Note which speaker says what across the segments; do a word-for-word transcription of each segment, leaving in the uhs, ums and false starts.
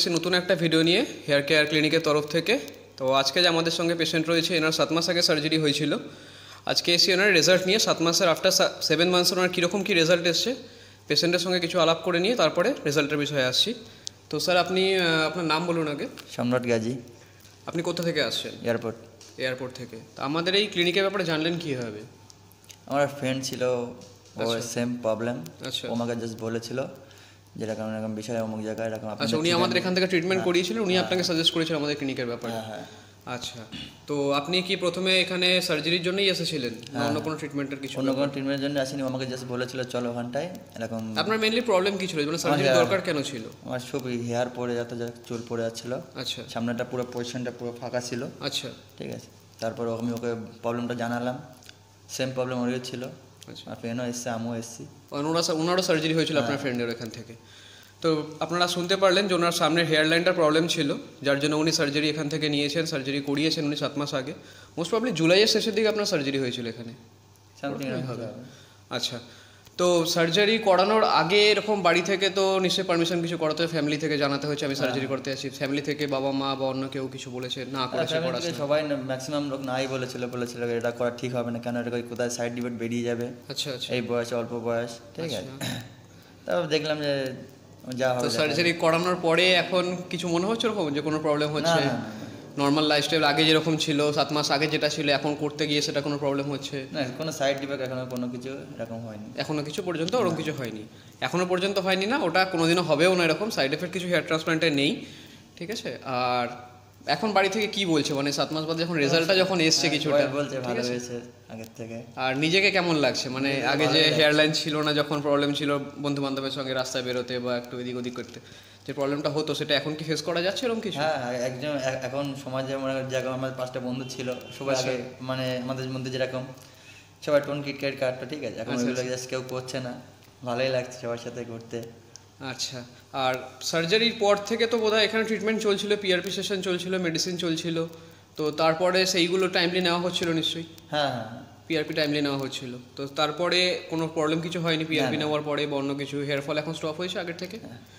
Speaker 1: এসেছি নতুন একটা ভিডিও নিয়ে হেয়ার কেয়ার ক্লিনিকের তরফ থেকে। তো আজকে যে আমাদের সঙ্গে পেশেন্ট রয়েছে, এনার সাত মাস আগে সার্জারি হয়েছিল। আজকে এসে ওনার রেজাল্ট নিয়ে সাত মাসের আফটার সেভেন মান্থস ওনার কীরকম কী রেজাল্ট এসছে পেশেন্টের সঙ্গে কিছু আলাপ করে নিয়ে তারপরে রেজাল্টের বিষয়ে আসছি। তো স্যার আপনি আপনার নাম বলুন আগে।
Speaker 2: সম্রাট গাজী।
Speaker 1: আপনি কোথা থেকে আসছেন?
Speaker 2: এয়ারপোর্ট।
Speaker 1: এয়ারপোর্ট থেকে। তো আমাদের এই ক্লিনিকের ব্যাপারে জানলেন কীভাবে?
Speaker 2: আমার ফ্রেন্ড ছিল, ও সেম প্রবলেম।
Speaker 1: আচ্ছা,
Speaker 2: ও আমাকে জাস্ট বলেছিল যেরকম এরকম বিষয় অমুক জায়গায় এরকম।
Speaker 1: আচ্ছা, উনি আমাদের এখান থেকে ট্রিটমেন্ট করিয়েছিলেন, উনি আপনাকে সাজেস্ট করেছিলেন আমাদের ক্লিনিকের ব্যাপারে?
Speaker 2: হ্যাঁ হ্যাঁ।
Speaker 1: আচ্ছা, তো আপনি কি প্রথমে এখানে সার্জারির জন্যই এসেছিলেন না অন্য কোনো ট্রিটমেন্টের কিছু?
Speaker 2: অন্য কোনো ট্রিটমেন্টের জন্য আসিনি, আমাকে জাস্ট বলেছিল চলো ওখানটায় এরকম।
Speaker 1: আপনার মেইনলি প্রবলেম কী ছিল, মানে সার্জারি দরকার কেন ছিল?
Speaker 2: আমার সব হেয়ার পড়ে যেত, চুল পড়ে যাচ্ছিল।
Speaker 1: আচ্ছা,
Speaker 2: সামনেটা পুরো পজিশনটা পুরো ফাঁকা ছিল।
Speaker 1: আচ্ছা,
Speaker 2: ঠিক আছে। তারপর আমি ওকে প্রবলেমটা জানালাম, সেম প্রবলেম ওরও ছিল।
Speaker 1: আচ্ছা,
Speaker 2: আর ফ্রেন্ডও এসছে, আমিও এসেছি।
Speaker 1: ওনারা ওনারও সার্জারি হয়েছিল আপনার ফ্রেন্ডের এখান থেকে। তো আপনারা শুনতে পারলেন যে ওনার সামনের হেয়ার লাইনটার প্রবলেম ছিল, যার জন্য উনি সার্জারি এখান থেকে নিয়েছেন, সার্জারি করিয়েছেন উনি সাত মাস আগে। মোস্ট প্রবলি জুলাইয়ের শেষের দিকে আপনার সার্জারি হয়েছিল এখানে,
Speaker 2: সামথিং হবে।
Speaker 1: আচ্ছা, তো সার্জারি করানোর আগে এরকম বাড়ি থেকে তো নিশ্চয়ই পারমিশন কিছু করাতে হয়, ফ্যামিলি থেকে জানাতে হয়েছে আমি সার্জারি করতে আসি। ফ্যামিলি থেকে বাবা মা বা অন্য কেউ কিছু বলেছে না করেছে?
Speaker 2: সবাই ম্যাক্সিমাম লোক নাই বলেছিল, বলেছিল এটা করা ঠিক হবে না, কেন এটা কোথায় সাইড ডিফেক্ট বেরিয়ে যাবে।
Speaker 1: আচ্ছা, আচ্ছা,
Speaker 2: এই বয়সে, অল্প বয়স। ঠিক আছে। তারপর দেখলাম যে যা হবে।
Speaker 1: তো সার্জারি করানোর পরে এখন কিছু মনে হচ্ছে এরকম যে কোনো প্রবলেম হচ্ছে? নর্মাল লাইফস্টাইল আগে যেরকম ছিল, সাত মাস আগে যেটা ছিল, এখন করতে গিয়ে সেটা কোনো প্রবলেম হচ্ছে
Speaker 2: না? কোনো সাইড ডিফেক্ট এখনো কোনো কিছু এরকম হয়নি,
Speaker 1: এখনো কিছু পর্যন্ত ওরকম কিছু হয়নি, এখনো পর্যন্ত হয়নি না, ওটা কোনোদিনও হবেও না, এরকম সাইড এফেক্ট কিছু হেয়ার ট্রান্সপ্লান্টে নেই। ঠিক আছে। আর এখন বাড়ি থেকে কি বলছে, মানে সাত মাস বাদে যখন রেজাল্টটা যখন এসছে কিছুটা
Speaker 2: বলছে ভালো হয়েছে আগের থেকে।
Speaker 1: আর নিজেকে কেমন লাগছে, মানে আগে যে হেয়ার লাইন ছিল না, যখন প্রবলেম ছিল বন্ধু বান্ধবের সঙ্গে রাস্তায় বেরোতে বা একটু এদিক ওদিক করতে যে প্রবলেমটা হতো, সেটা এখন কি ফেস করা যাচ্ছে এরকম কিছু?
Speaker 2: হ্যাঁ, একজন এখন সমাজে মনে জায়গা আমাদের পাঁচটা বন্ধু ছিল সবাই আগে, মানে আমাদের মধ্যে যেরকম সবাই টোন কিটকেট কাটতো, ঠিক আছে, এখন ওইগুলো জাস্ট কেউ করছে না। ভালোই লাগছে সবার সাথে ঘুরতে।
Speaker 1: আচ্ছা, আর সার্জারির পর থেকে তো বোধহয় এখানে ট্রিটমেন্ট চলছিল, পিআরপি সেশন চলছিল, মেডিসিন চলছিল, তো তারপরে সেইগুলো টাইমলি নেওয়া হচ্ছিল নিশ্চয়ই?
Speaker 2: হ্যাঁ হ্যাঁ,
Speaker 1: পিআরপি টাইমলি নেওয়া হচ্ছিল, তো তারপরে কোনো প্রবলেম কিছু হয়নি পিআরপি নেওয়ার পরে বা অন্য কিছু? হেয়ার ফল এখন স্টপ হয়েছে আগের থেকে?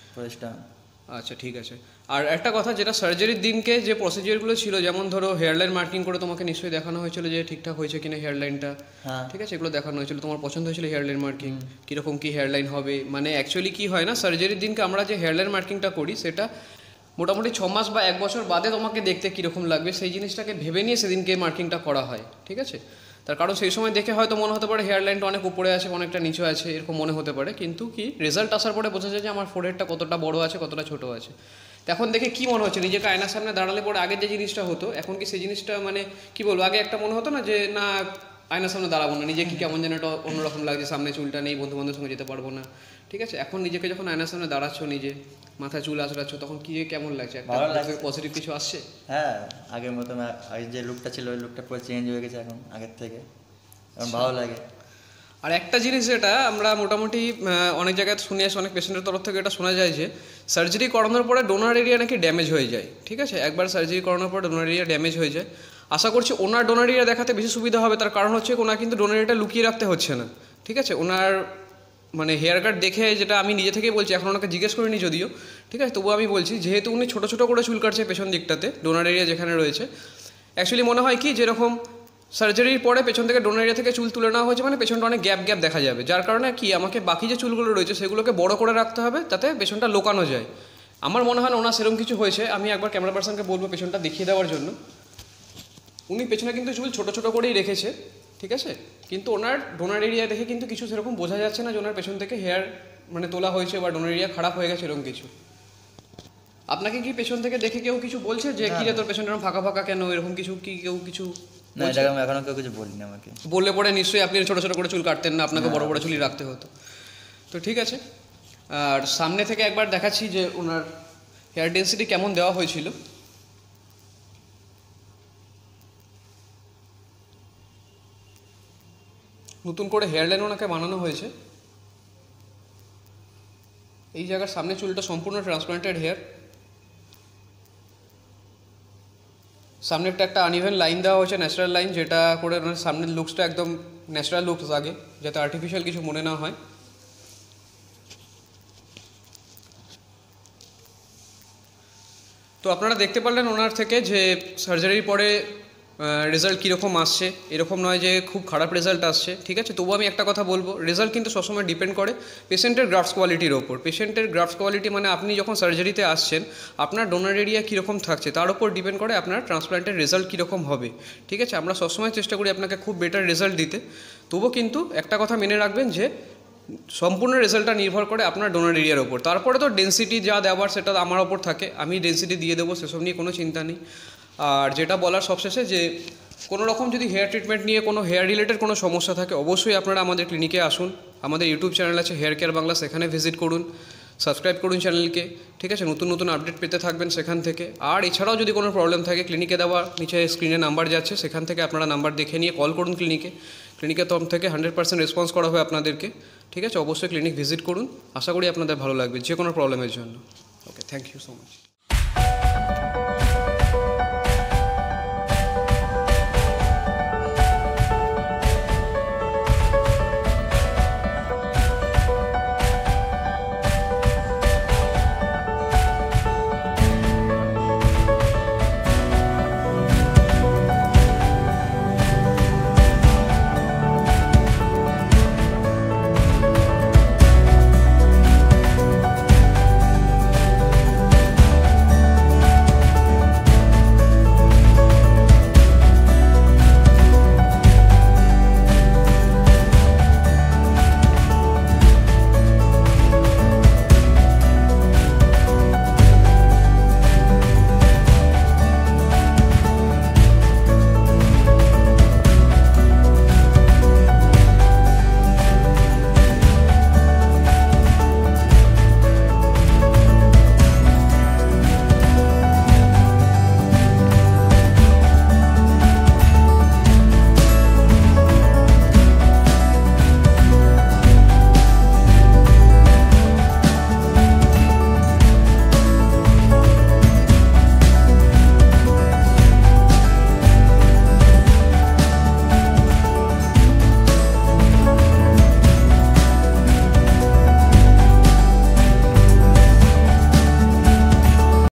Speaker 1: আচ্ছা, ঠিক আছে। আর একটা কথা, যেটা সার্জারির দিনকে যে প্রসিজিওরগুলো ছিল, যেমন ধরো হেয়ারলাইন মার্কিং করে তোমাকে নিশ্চয়ই দেখানো হয়েছিল যে ঠিকঠাক হয়েছে কিনা হেয়ারলাইনটা, ঠিক আছে, এগুলো দেখানো হয়েছিল, তোমার পছন্দ হয়েছিল হেয়ারলাইন মার্কিং কীরকম কী হেয়ারলাইন হবে? মানে অ্যাকচুয়ালি কী হয় না, সার্জারির দিনকে আমরা যে হেয়ারলাইন মার্কিংটা করি সেটা মোটামুটি ছ মাস বা এক বছর বাদে তোমাকে দেখতে কীরকম লাগবে সেই জিনিসটাকে ভেবে নিয়ে সেদিনকে মার্কিংটা করা হয়। ঠিক আছে। তার কারণ সেই সময় দেখে হয়তো মনে হতে পারে হেয়ার লাইনটা অনেক উপরে আছে, অনেকটা নিচে আছে, এরকম মনে হতে পারে, কিন্তু কি রেজাল্ট আসার পরে বোঝা যায় যে আমার ফোরহেডটা কতটা বড় আছে, কতটা ছোট আছে। এখন দেখে কি মনে হচ্ছে, নিজেকে আয়নার সামনে দাঁড়ালে পরে আগের যে জিনিসটা হতো এখন কি সেই জিনিসটা, মানে কি বলবো, আগে একটা মনে হতো না যে না আয়নার সামনে দাঁড়াবো না, নিজে কি কেমন যেন একটা অন্যরকম লাগছে, সামনে চুলটা নেই, বন্ধু বান্ধবের সঙ্গে যেতে পারবো না। ঠিক আছে। এখন নিজেকে যখন আয়নার সামনে দাঁড়াচ্ছ, নিজে মাথায় চুল আসরাচ্ছ, তখন কি কেমন লাগছে? একটা পজিটিভ কিছু আসছে?
Speaker 2: হ্যাঁ, আগের মতো আগে যে লুকটা ছিল ওই লুকটা পুরো চেঞ্জ হয়ে গেছে এখন আগের থেকে, এখন ভালো লাগে।
Speaker 1: আর একটা জিনিস যেটা আমরা মোটামুটি অনেক জায়গায় শুনে আসি, অনেক পেশেন্টের তরফ থেকে এটা শোনা যায় যে সার্জারি করানোর পরে ডোনার এরিয়া নাকি ড্যামেজ হয়ে যায়। ঠিক আছে। একবার সার্জারি করানোর পরে ডোনার এরিয়া ড্যামেজ হয়ে যায়। আশা করছি ওনার ডোনার এরিয়া দেখাতে বেশি সুবিধা হবে, তার কারণ হচ্ছে ওনার কিন্তু ডোনার এরিয়াটা লুকিয়ে রাখতে হচ্ছে না। ঠিক আছে। ওনার মানে হেয়ার কাট দেখে, যেটা আমি নিজে থেকেই বলছি, এখন ওনাকে জিজ্ঞেস করিনি যদিও, ঠিক আছে, তবুও আমি বলছি, যেহেতু উনি ছোটো ছোটো করে চুল কাটছে পেছন দিকটাতে, ডোনার এরিয়া যেখানে রয়েছে, অ্যাকচুয়ালি মনে হয় কি যেরকম সার্জারির পরে পেছন থেকে ডোনার এরিয়া থেকে চুল তুলে নেওয়া হয়েছে, মানে পেছনটা অনেক গ্যাপ গ্যাপ দেখা যাবে, যার কারণে কি আমাকে বাকি যে চুলগুলো রয়েছে সেগুলোকে বড় করে রাখতে হবে যাতে পেছনটা লোকানো যায়। আমার মনে হয় না ওনার সেরকম কিছু হয়েছে। আমি একবার ক্যামেরা পার্সনকে বলবো পেছনটা দেখিয়ে দেওয়ার জন্য। উনি পেছনে কিন্তু চুল ছোটো ছোটো করেই রেখেছে, ঠিক আছে, কিন্তু ওনার ডোনার এরিয়া দেখে কিন্তু কিছু সেরকম বোঝা যাচ্ছে না যে ওনার পেছন থেকে হেয়ার মানে তোলা হয়েছে বা ডোনার এরিয়া খারাপ হয়ে গেছে এরকম কিছু। আপনাকে কি পেছন থেকে দেখে কেউ কিছু বলছে যে কি রে তোর পেছনটা এরকম ফাঁকা ফাঁকা কেন, এরকম কিছু কি কেউ কিছু?
Speaker 2: না, এটা আমি এখনো কেউ কিছু বলিনি আমাকে।
Speaker 1: বললে পরে নিশ্চয়ই আপনি ছোটো ছোটো করে চুল কাটতেন না, আপনাকে বড় বড় চুলই রাখতে হতো। তো ঠিক আছে। আর সামনে থেকে একবার দেখাচ্ছি যে ওনার হেয়ার ডেন্সিটি কেমন দেওয়া হয়েছিল। নতুন করে হেয়ার লাইন ওনাকে বানানো হয়েছে। এই জায়গার সামনে চুলটা সম্পূর্ণ ট্রান্সপ্লান্টেড হেয়ার। সামনে একটা একটা আনইভেন লাইন দেওয়া হয়েছে, ন্যাচারাল লাইন, যেটা করে ওনার সামনের লুকসটা একদম ন্যাচারাল লুকস আগে, যাতে আর্টিফিশিয়াল কিছু মনে না হয়। তো আপনারা দেখতে পারলেন ওনার থেকে যে সার্জারির পরে রেজাল্ট কীরকম আসছে, এরকম নয় যে খুব খারাপ রেজাল্ট আসছে, ঠিক আছে। তবু আমি একটা কথা বলবো, রেজাল্ট কিন্তু সবসময় ডিপেন্ড করে পেশেন্টের গ্রাফটস কোয়ালিটির ওপর। পেশেন্টের গ্রাফটস কোয়ালিটি মানে আপনি যখন সার্জারিতে আসছেন আপনার ডোনার এরিয়া কীরকম থাকছে তার উপর ডিপেন্ড করে আপনার ট্রান্সপ্ল্যান্টের রেজাল্ট কীরকম হবে, ঠিক আছে। আমরা সবসময় চেষ্টা করি আপনাকে খুব বেটার রেজাল্ট দিতে, তবু কিন্তু একটা কথা মেনে রাখবেন যে সম্পূর্ণ রেজাল্টটা নির্ভর করে আপনার ডোনার এরিয়ার ওপর। তারপরে তো ডেন্সিটি যা দেওয়ার সেটা আমার ওপর থাকে, আমি ডেন্সিটি দিয়ে দেবো, সেসব নিয়ে কোনো চিন্তা নেই। আর যেটা বলার সবশেষে যে কোনো রকম যদি হেয়ার ট্রিটমেন্ট নিয়ে কোনো হেয়ার রিলেটেড কোনো সমস্যা থাকে অবশ্যই আপনারা আমাদের ক্লিনিকে আসুন। আমাদের ইউটিউব চ্যানেল আছে হেয়ার কেয়ার বাংলা, সেখানে ভিজিট করুন, সাবস্ক্রাইব করুন চ্যানেলকে, ঠিক আছে। নতুন নতুন আপডেট পেতে থাকবেন সেখান থেকে। আর এছাড়াও যদি কোনো প্রবলেম থাকে ক্লিনিকে দেওয়া নিচে স্ক্রিনে নাম্বার যাচ্ছে, সেখান থেকে আপনারা নাম্বার দেখে নিয়ে কল করুন ক্লিনিকে। ক্লিনিকের তরফ থেকে হান্ড্রেড পার্সেন্ট রেসপন্স করা হবে আপনাদেরকে, ঠিক আছে। অবশ্যই ক্লিনিক ভিজিট করুন, আশা করি আপনাদের ভালো লাগবে যে কোনো প্রবলেমের জন্য। Okay, thank you so much.